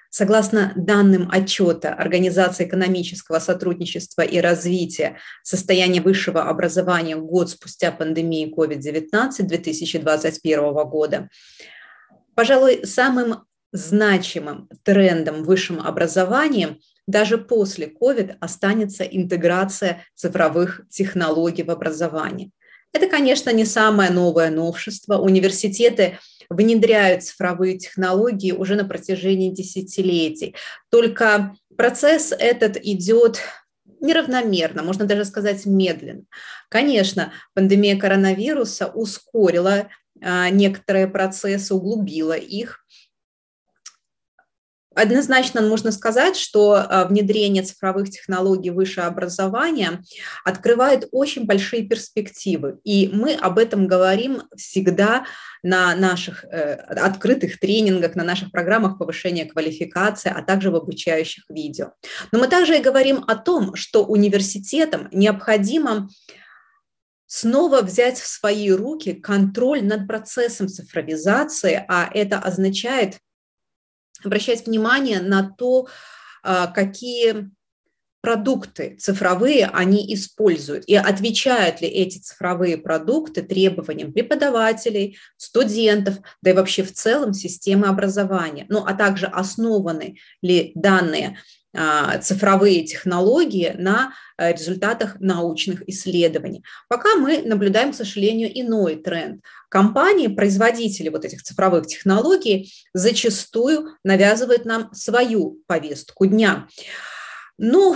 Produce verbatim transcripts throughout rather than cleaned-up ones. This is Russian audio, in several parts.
Согласно данным отчета Организации экономического сотрудничества и развития «Состояние высшего образования год спустя пандемии ковид девятнадцать» две тысячи двадцать первого года, пожалуй, самым значимым трендом в высшем образовании даже после ковид останется интеграция цифровых технологий в образовании. Это, конечно, не самое новое новшество. Университеты внедряют цифровые технологии уже на протяжении десятилетий. Только процесс этот идет неравномерно, можно даже сказать медленно. Конечно, пандемия коронавируса ускорила некоторые процессы, углубила их. Однозначно можно сказать, что внедрение цифровых технологий в высшее образование открывает очень большие перспективы. И мы об этом говорим всегда на наших э, открытых тренингах, на наших программах повышения квалификации, а также в обучающих видео. Но мы также и говорим о том, что университетам необходимо снова взять в свои руки контроль над процессом цифровизации, а это означает обращать внимание на то, какие продукты цифровые они используют, и отвечают ли эти цифровые продукты требованиям преподавателей, студентов, да и вообще в целом системы образования, ну а также основаны ли данные цифровые технологии на результатах научных исследований. Пока мы наблюдаем, к сожалению, иной тренд. Компании, производители вот этих цифровых технологий зачастую навязывают нам свою повестку дня. Ну,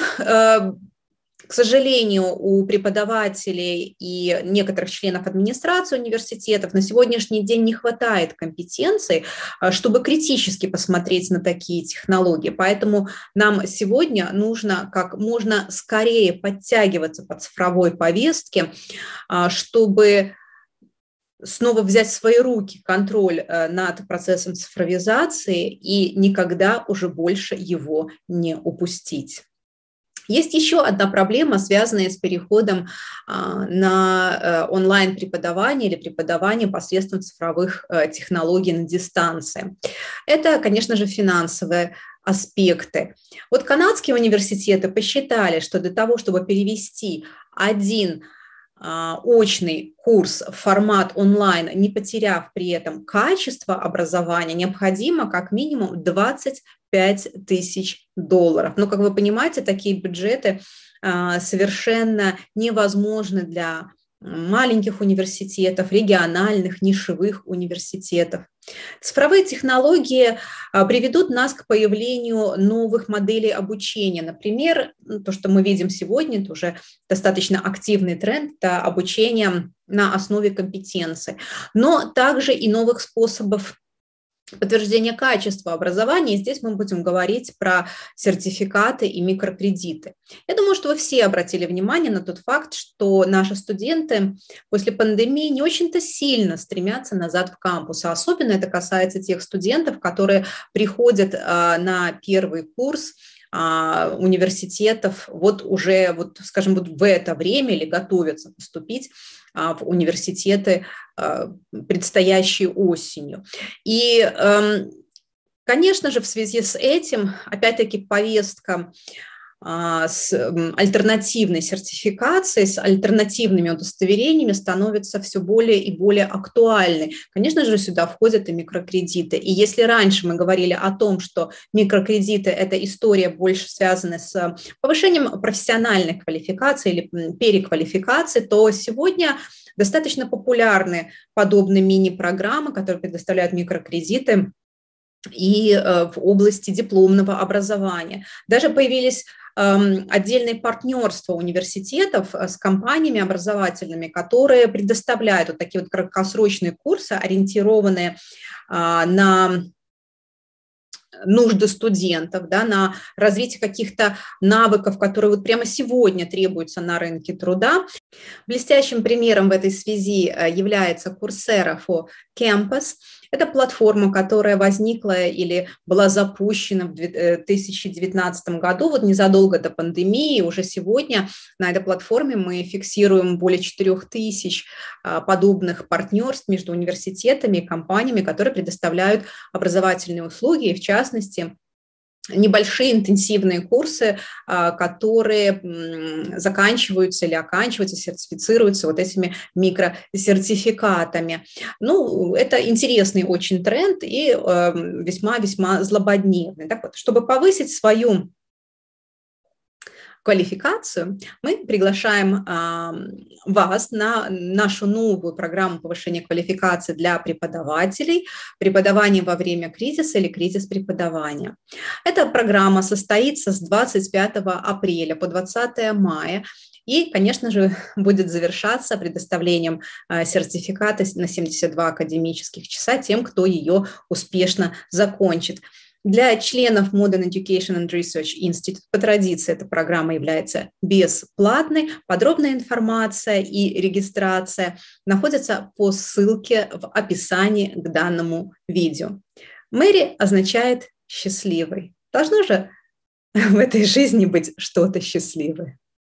к сожалению, у преподавателей и некоторых членов администрации университетов на сегодняшний день не хватает компетенций, чтобы критически посмотреть на такие технологии. Поэтому нам сегодня нужно как можно скорее подтягиваться по цифровой повестке, чтобы снова взять в свои руки контроль над процессом цифровизации и никогда уже больше его не упустить. Есть еще одна проблема, связанная с переходом на онлайн-преподавание или преподавание посредством цифровых технологий на дистанции. Это, конечно же, финансовые аспекты. Вот канадские университеты посчитали, что для того, чтобы перевести один очный курс в формат онлайн, не потеряв при этом качество образования, необходимо как минимум двадцать пять тысяч долларов. Но, как вы понимаете, такие бюджеты совершенно невозможны для маленьких университетов, региональных, нишевых университетов. Цифровые технологии приведут нас к появлению новых моделей обучения. Например, то, что мы видим сегодня, это уже достаточно активный тренд, это обучение на основе компетенций, но также и новых способов подтверждение качества образования. И здесь мы будем говорить про сертификаты и микрокредиты. Я думаю, что вы все обратили внимание на тот факт, что наши студенты после пандемии не очень-то сильно стремятся назад в кампус. А особенно это касается тех студентов, которые приходят на первый курс университетов вот уже, вот, скажем, вот в это время или готовятся поступить в университеты, предстоящие осенью. И, конечно же, в связи с этим, опять-таки, повестка с альтернативной сертификацией, с альтернативными удостоверениями становится все более и более актуальной. Конечно же, сюда входят и микрокредиты. И если раньше мы говорили о том, что микрокредиты – это история больше связанная с повышением профессиональной квалификации или переквалификации, то сегодня достаточно популярны подобные мини-программы, которые предоставляют микрокредиты и в области дипломного образования. Даже появились отдельные партнерства университетов с компаниями образовательными, которые предоставляют вот такие вот краткосрочные курсы, ориентированные на нужды студентов, да, на развитие каких-то навыков, которые вот прямо сегодня требуются на рынке труда. Блестящим примером в этой связи является Coursera for Campus. Это платформа, которая возникла или была запущена в две тысячи девятнадцатом году, вот незадолго до пандемии. Уже сегодня на этой платформе мы фиксируем более четырех тысяч подобных партнерств между университетами и компаниями, которые предоставляют образовательные услуги, и в частности небольшие интенсивные курсы, которые заканчиваются или оканчиваются, сертифицируются вот этими микросертификатами. Ну, это интересный очень тренд и весьма-весьма злободневный. Так вот, чтобы повысить свою квалификацию, мы приглашаем а, вас на нашу новую программу повышения квалификации для преподавателей, преподавание во время кризиса или кризис преподавания. Эта программа состоится с двадцать пятого апреля по двадцатое мая. И, конечно же, будет завершаться предоставлением сертификата на семьдесят два академических часа тем, кто ее успешно закончит. Для членов Modern Education and Research Institute по традиции эта программа является бесплатной. Подробная информация и регистрация находятся по ссылке в описании к данному видео. Мэри означает «счастливый». Должно же в этой жизни быть что-то счастливое.